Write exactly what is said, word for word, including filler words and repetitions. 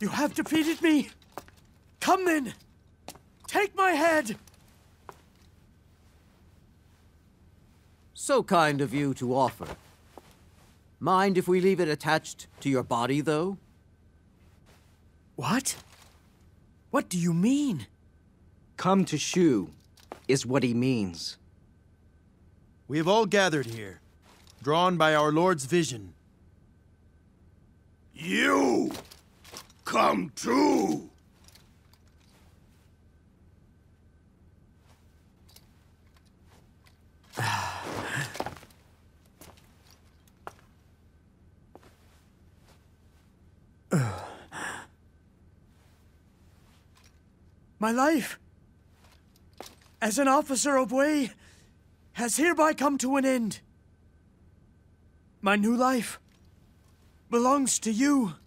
You have defeated me. Come then. Take my head. So kind of you to offer. Mind if we leave it attached to your body, though? What? What do you mean? Come to Shu is what he means. We have all gathered here, drawn by our Lord's vision. You! Come too! My life, as an officer of Wei, has hereby come to an end. My new life belongs to you.